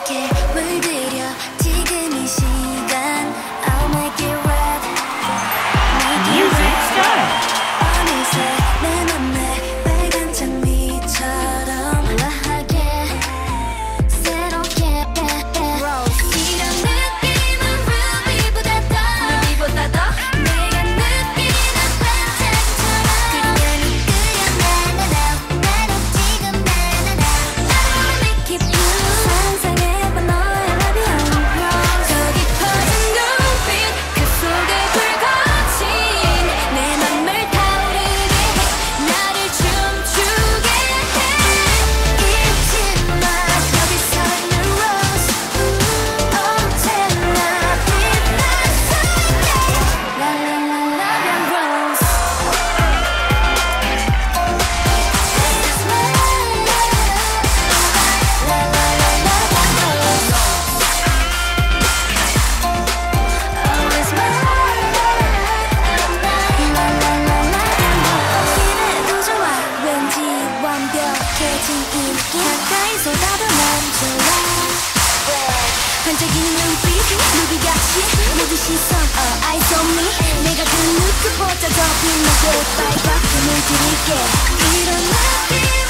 내게 물들여 지금 이 시간 I'll make it red Music start. 어느새 내 맘에 빨간 장미처럼 우아하게 새롭게 이런 느낌은 ruby보다 더 내가 느끼는 반짝처럼 그냥 나는 지금 I wanna make it blue 상상해봐 너의 love you 저 깊어진 눈빛 그 속에 불거진 내 맘을 타오르게 해 나를 춤추게 해 잊지 마 여기서 있는 rose 언제나 빛났을게 La la la love and rose This is my life La la la love and rose Oh it's my life La la la love and rose 이래도 좋아 왠지 완벽해진 이 느낌 가까이서 나도 난 좋아 반짝이는 눈빛 루비같이 모든 시선 all eyes on me 내가 그 누구보다 더 빛나게 빨갛게 물들이게 이런 느낌